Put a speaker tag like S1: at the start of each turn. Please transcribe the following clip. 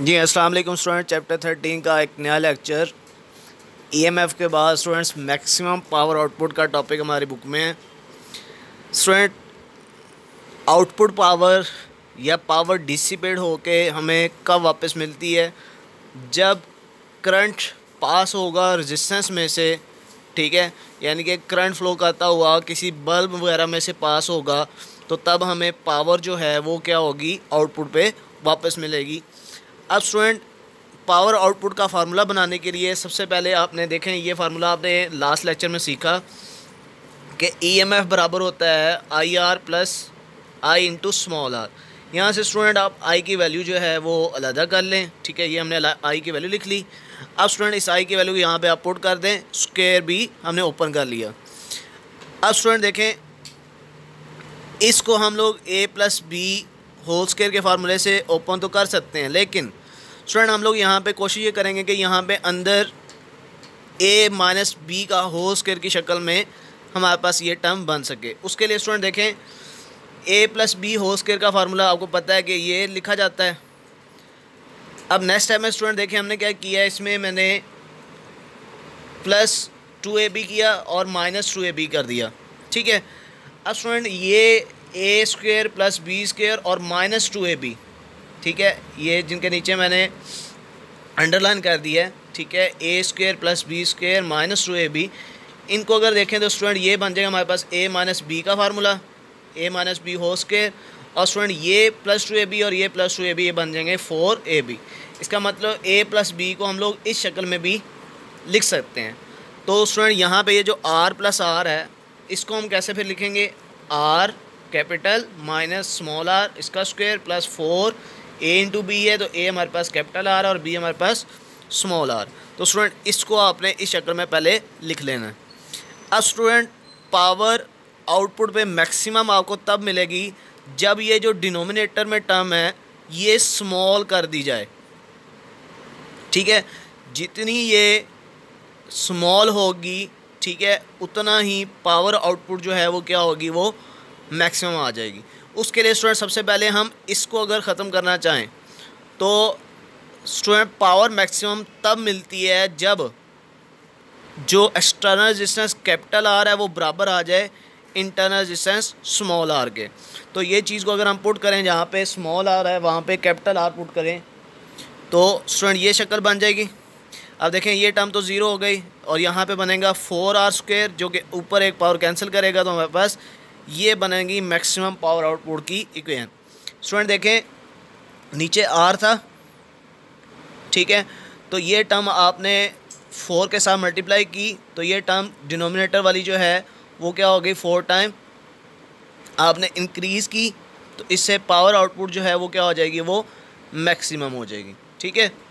S1: जी अस्सलाम वालेकुम student. Chapter 13 का एक नया लेक्चर ईएमएफ के बाद स्टूडेंट्स मैक्सिमम पावर आउटपुट का टॉपिक हमारी बुक में है। स्टूडेंट आउटपुट पावर या पावर डिसिपेट होके हमें कब वापस मिलती है? जब करंट पास होगा रेजिस्टेंस में से, ठीक है, यानी कि करंट फ्लो करता हुआ किसी बल्ब वगैरह में से पास होगा, तो तब हमें पावर जो है वो क्या होगी, आउटपुट पे वापस मिलेगी। अब स्टूडेंट पावर आउटपुट का फार्मूला बनाने के लिए सबसे पहले आपने देखें, ये फार्मूला आपने लास्ट लेक्चर में सीखा कि ईएमएफ बराबर होता है I R plus I into small R. यहाँ से स्टूडेंट आप आई की वैल्यू जो है वो अलग कर लें, ठीक है, ये हमने आई की वैल्यू लिख ली। अब स्टूडेंट इस आई की वैल्यू यहाँ पे आप पुट कर दें, स्क्वायर भी हमने ओपन कर लिया। अब स्टूडेंट देखें, इसको हम लोग A plus B whole square के फार्मूले से ओपन तो कर सकते हैं, लेकिन स्टूडेंट हम लोग यहाँ पे कोशिश ये करेंगे कि यहाँ पे अंदर ए माइनस बी का होल स्क्वायर की शक्ल में हमारे पास ये टर्म बन सके। उसके लिए स्टूडेंट देखें, A plus B whole square का फार्मूला आपको पता है कि ये लिखा जाता है। अब नेक्स्ट टाइम में स्टूडेंट देखें हमने क्या किया, इसमें मैंने प्लस 2ab किया और माइनस 2ab कर दिया, ठीक है। अब स्टूडेंट ये A square plus B square और माइनस 2ab, ठीक है, ये जिनके नीचे मैंने अंडरलाइन कर दिया है, ठीक है, A square plus B square minus 2ab, इनको अगर देखें तो स्टूडेंट ये बन जाएगा हमारे पास ए माइनस बी का formula, A minus B whole square, और स्टूडेंट ये प्लस 2ab और ये प्लस 2ab ये बन जाएंगे 4ab। इसका मतलब ए प्लस बी को हम लोग इस शक्ल में भी लिख सकते हैं। तो स्टूडेंट यहाँ पे ये जो आर प्लस आर है, इसको हम कैसे फिर लिखेंगे, R capital minus small R, इसका square plus 4 A into B है, तो ए हमारे पास कैपिटल आर और बी हमारे पास स्मॉल आर। तो स्टूडेंट इसको आपने इस शक्ल में पहले लिख लेना है। अब स्टूडेंट पावर आउटपुट पे मैक्सिमम आपको तब मिलेगी जब ये जो डिनोमिनेटर में टर्म है ये स्मॉल कर दी जाए, ठीक है। जितनी ये स्मॉल होगी, ठीक है, उतना ही पावर आउटपुट जो है वो क्या होगी, वो मैक्सिमम आ जाएगी। उसके लिए स्टूडेंट सबसे पहले हम इसको अगर ख़त्म करना चाहें तो स्टूडेंट पावर मैक्सिमम तब मिलती है जब जो एक्सटर्नल रेजिस्टेंस कैपिटल आर है वो बराबर आ जाए इंटरनल रेजिस्टेंस स्मॉल आर के। तो ये चीज़ को अगर हम पुट करें, जहाँ पे स्मॉल आर है वहाँ पे कैपिटल आर पुट करें, तो स्टूडेंट ये शक्ल बन जाएगी। अब देखें ये टर्म तो ज़ीरो हो गई और यहाँ पे बनेगा 4r स्क्वायर, जो कि ऊपर एक पावर कैंसिल करेगा, तो हमारे पास ये बनेगी मैक्सिमम पावर आउटपुट की इक्वेशन। स्टूडेंट देखें नीचे r था, ठीक है, तो ये टर्म आपने 4 के साथ मल्टीप्लाई की, तो ये टर्म डिनोमिनेटर वाली जो है वो क्या हो गई, 4 टाइम आपने इंक्रीज़ की, तो इससे पावर आउटपुट जो है वो क्या हो जाएगी, वो मैक्सिमम हो जाएगी, ठीक है।